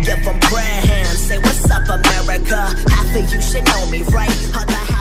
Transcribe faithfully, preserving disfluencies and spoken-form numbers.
give them prayer hands. Say what's up, America. Half of you should know me, right? Other half